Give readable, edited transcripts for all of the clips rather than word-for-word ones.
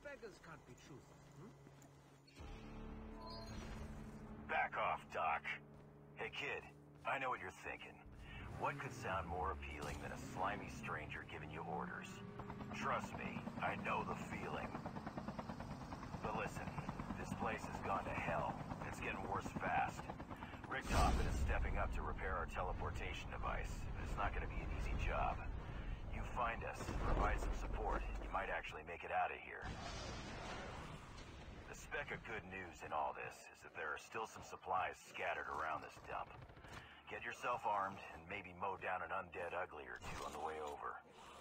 beggars can't be choosers, Back off, Doc. Hey, kid, I know what you're thinking. What could sound more appealing than a slimy stranger giving you orders? Trust me, I know the feeling. But listen, this place has gone to hell. It's getting worse fast. Rick Toppin is stepping up to repair our teleportation device, but it's not going to be an easy job. You find us, provide some support, you might actually make it out of here. The speck of good news in all this is that there are still some supplies scattered around this dump. Get yourself armed and maybe mow down an undead ugly or two on the way over.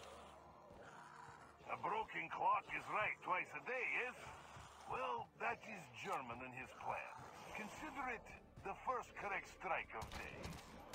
A broken clock is right twice a day, yes? Well, that is German in his plan. Consider it the first correct strike of day.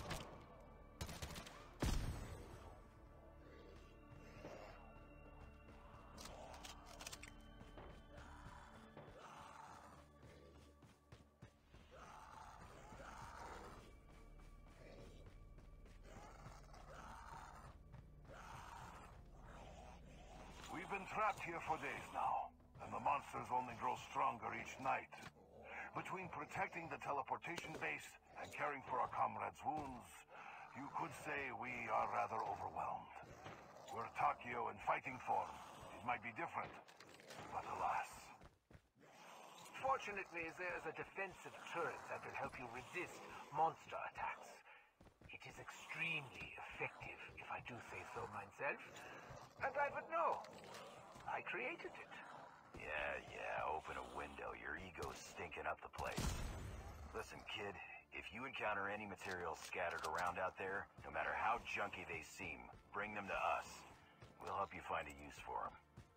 We've been trapped here for days now, and the monsters only grow stronger each night. Between protecting the teleportation base and caring for our comrades' wounds, you could say we are rather overwhelmed. We're Takio in fighting form. It might be different, but alas. Fortunately, there's a defensive turret that will help you resist monster attacks. It is extremely effective, if I do say so myself. And I would know. I created it. Yeah, open a window. Your ego's stinking up the place. Listen, kid, if you encounter any materials scattered around out there, no matter how junky they seem, bring them to us. We'll help you find a use for them.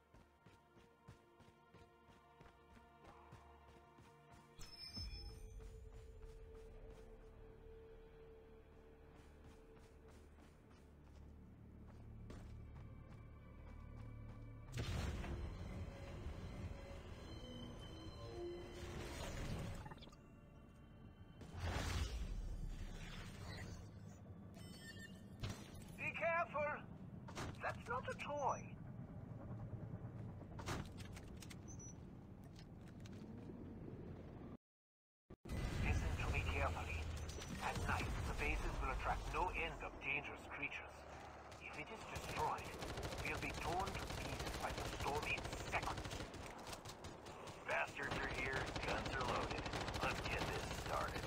Be careful! That's not a toy. Listen to me carefully. At night, the bases will attract no end of dangerous creatures. If it is destroyed, we'll be torn to pieces by the storm in seconds. Bastards are here, guns are loaded. Let's get this started.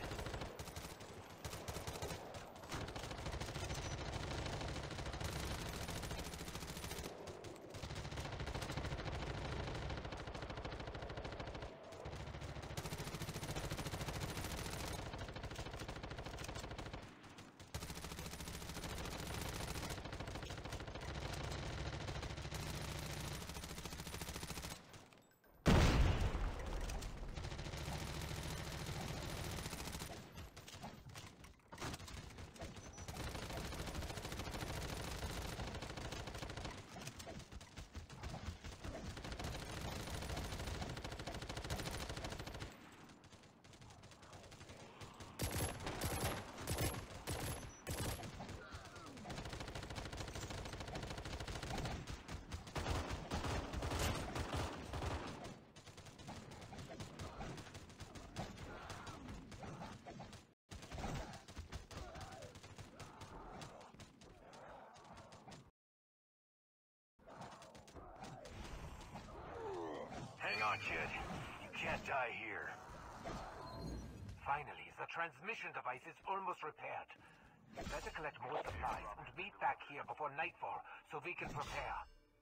Hang on, kid. You can't die here. Finally, the transmission device is almost repaired. Better collect more supplies and meet back here before nightfall so we can prepare.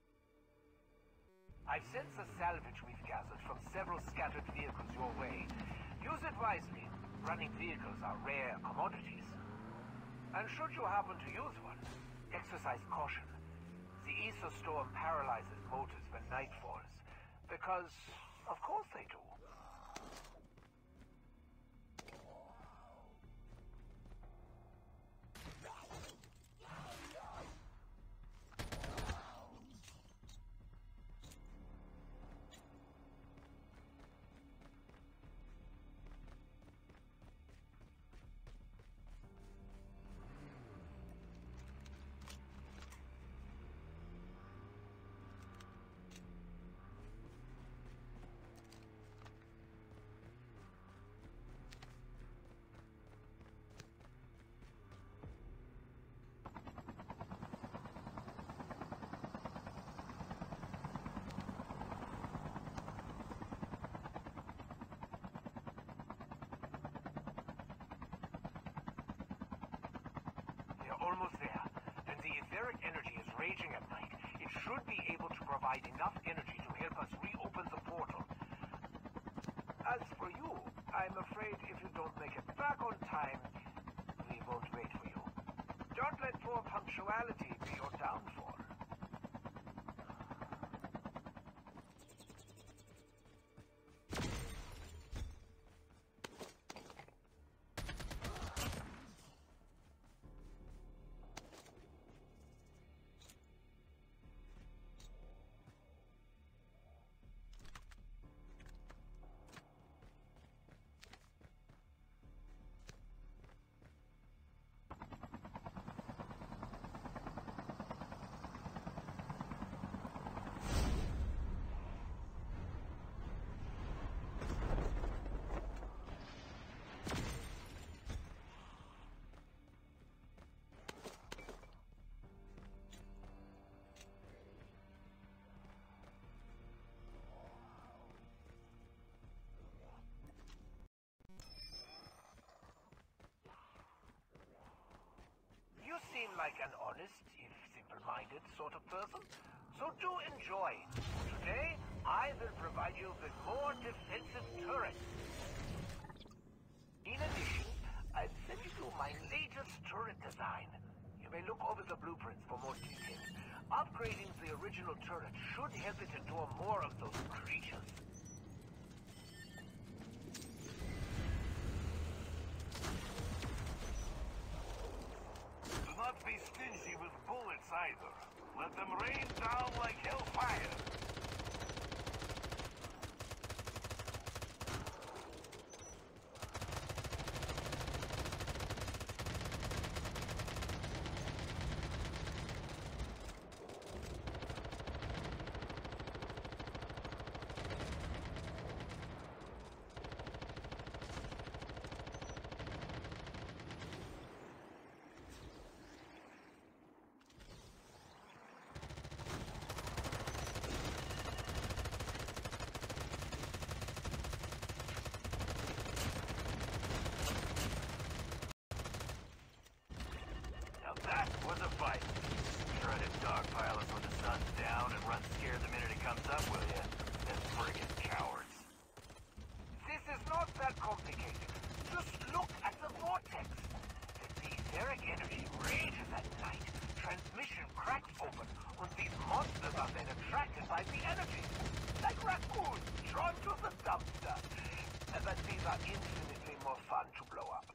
I've sent the salvage we've gathered from several scattered vehicles your way. Use it wisely. Running vehicles are rare commodities. And should you happen to use one, exercise caution. The ether storm paralyzes motors when night falls. Because, of course they do. be able to provide enough energy to help us reopen the portal. As for you, I'm afraid if you don't make it back on time, we won't wait for you. Don't let poor punctuality be your downfall. You seem like an honest, if simple-minded sort of person, so do enjoy. Today, I will provide you with more defensive turrets. In addition, I've sent you my latest turret design. You may look over the blueprints for more details. Upgrading the original turret should help it endure more of those creatures. Do not be stingy with bullets either. Let them rain down like hellfire. That was a fight. Try to dogpile us when the sun's down and run scared the minute it comes up, will ya? Them friggin' cowards. This is not that complicated. Just look at the vortex. The etheric energy rages at night. Transmission cracks open, and these monsters are then attracted by the energy. Like raccoons drawn to the dumpster. But these are infinitely more fun to blow up.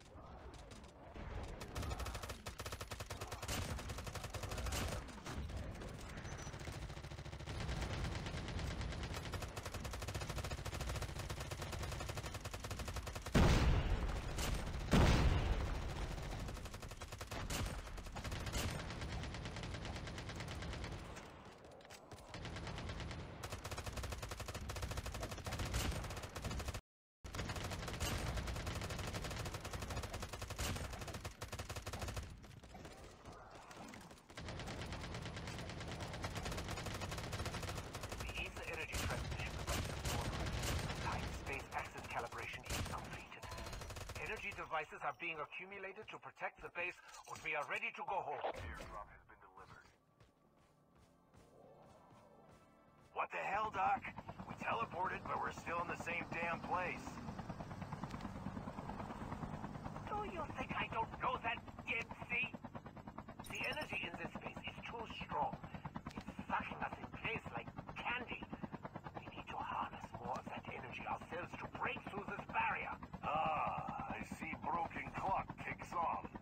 Devices are being accumulated to protect the base, and we are ready to go home. Airdrop has been delivered. What the hell, Doc? We teleported, but we're still in the same damn place. Do you think I don't know that, Dempsey? The energy in this space is too strong. It's sucking us in place like candy. We need to harness more of that energy ourselves to break through this barrier. I see broken clock ticks on.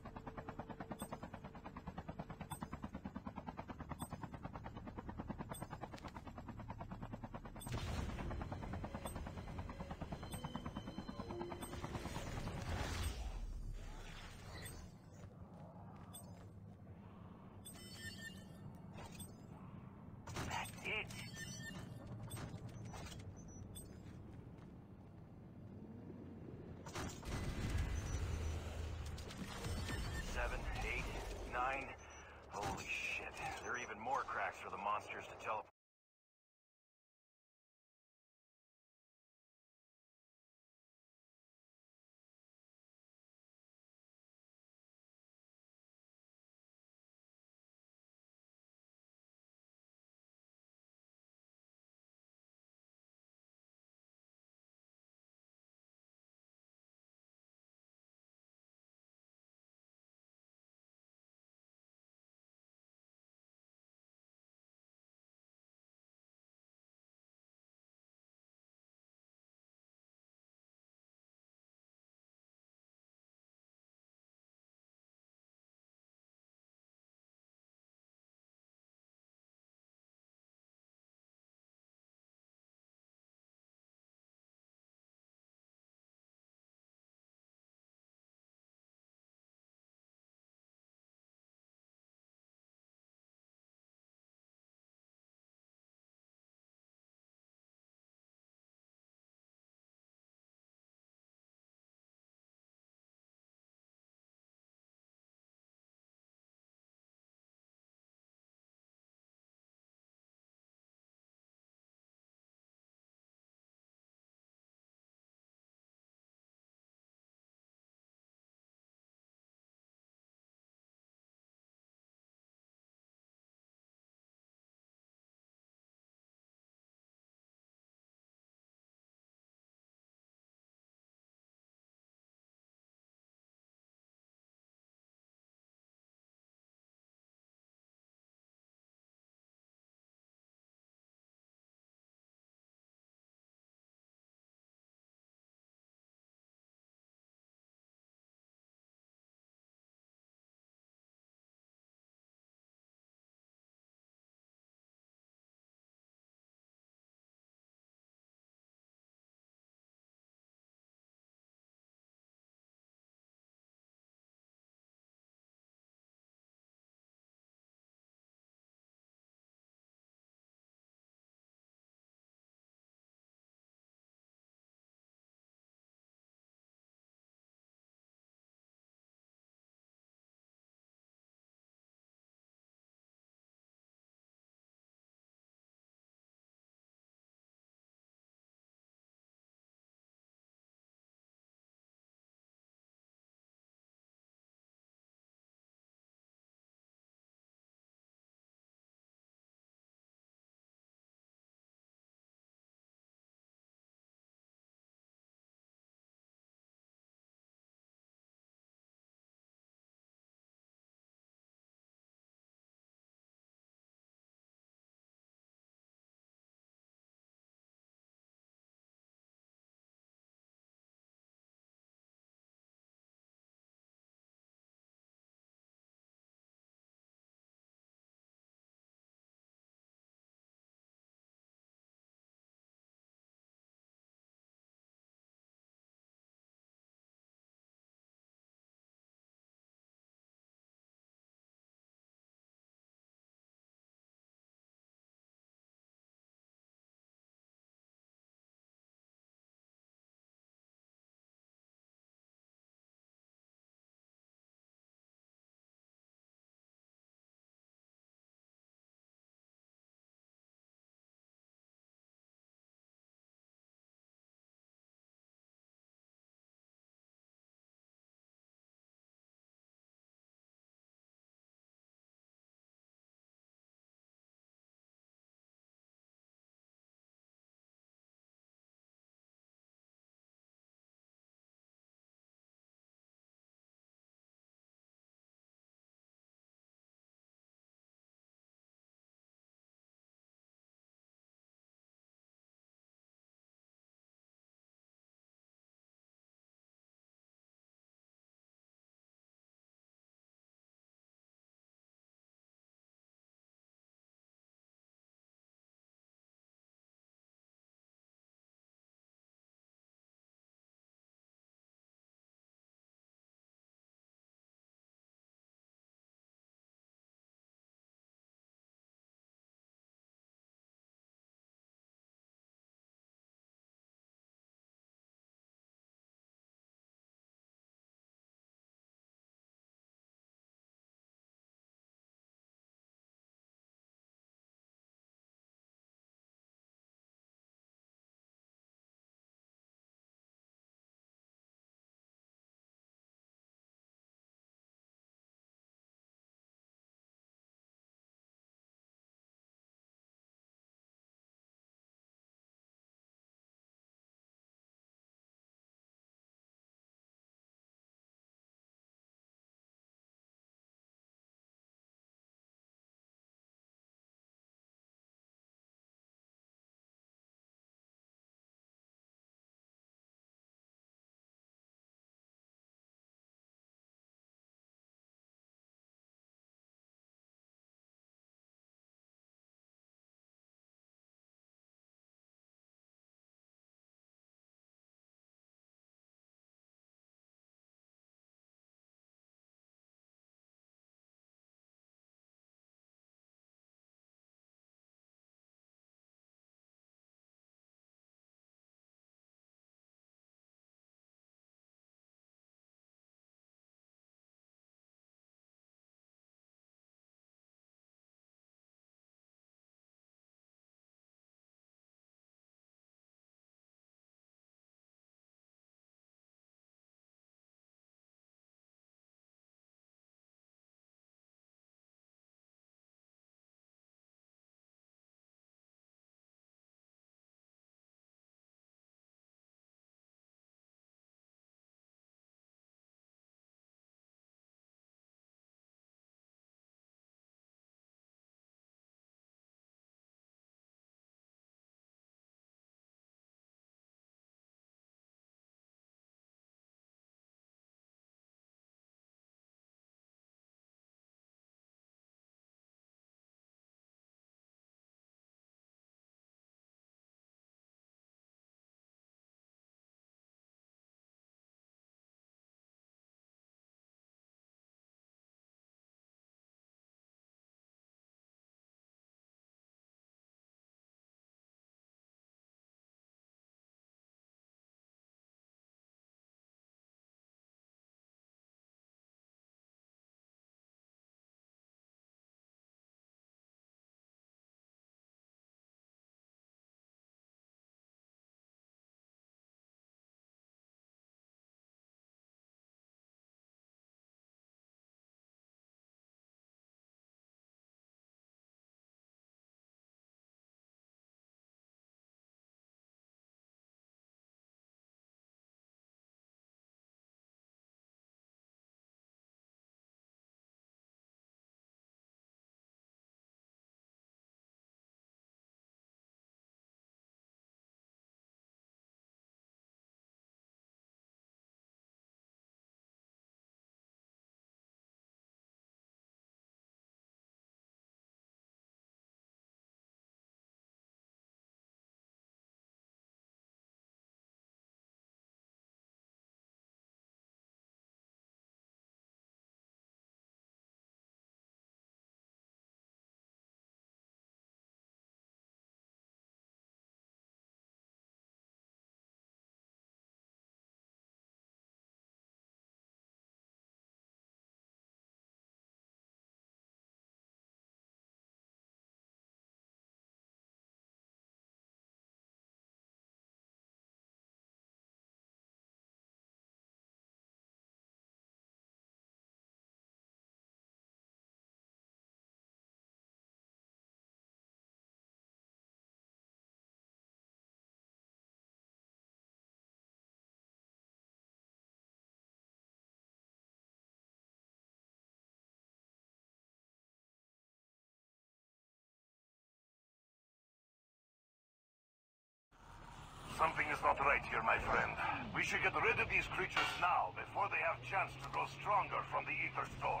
Something is not right here, my friend. We should get rid of these creatures now, before they have chance to grow stronger from the ether storm.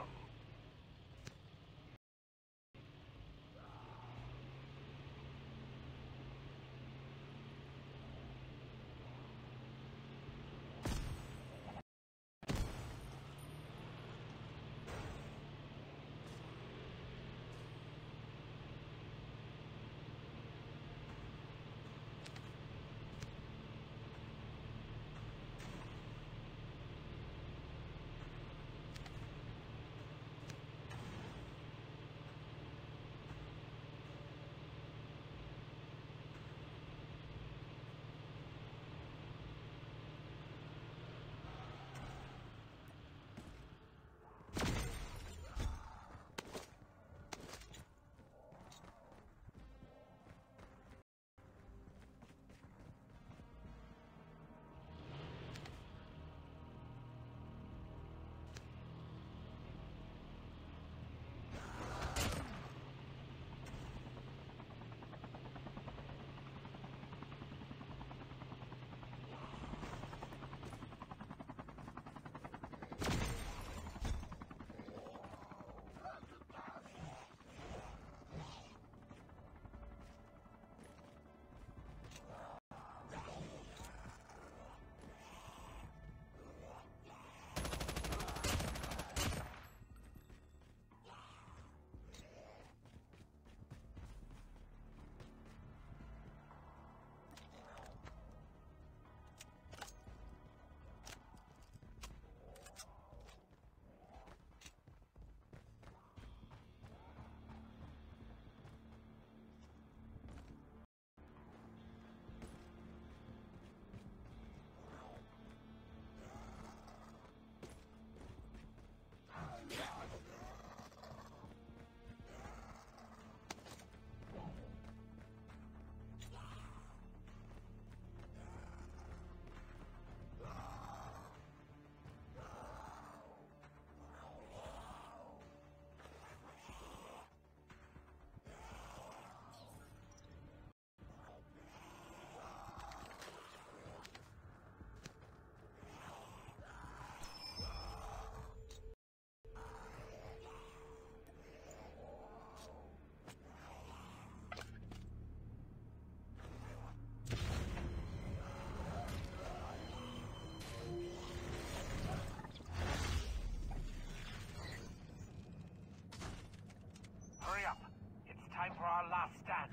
Hurry up. It's time for our last stand.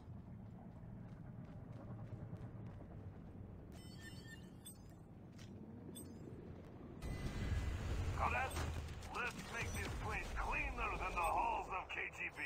Let's make this place cleaner than the halls of KGB.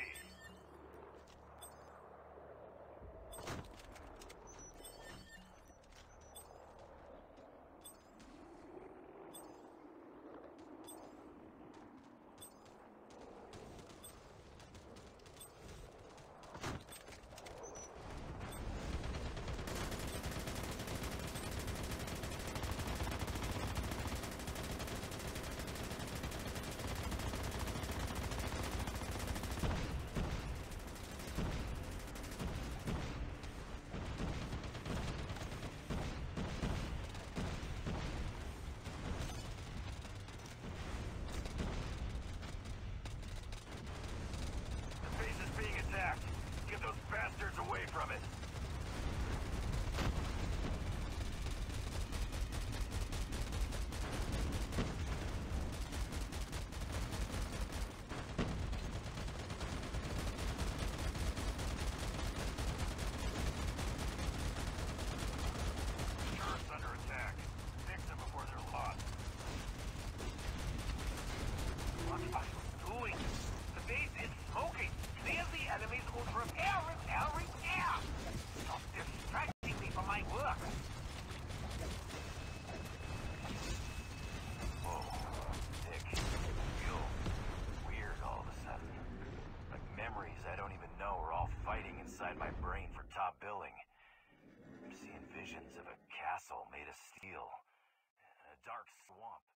Get those bastards away from it. Turret's under attack. Fix them before they're lost. What are you doing? The base is smoking. Clear the enemies will repair, repair, repair! Stop distracting me from my work! Whoa, Dick. Feel weird all of a sudden. Like memories I don't even know are all fighting inside my brain for top billing. I'm seeing visions of a castle made of steel, and a dark swamp.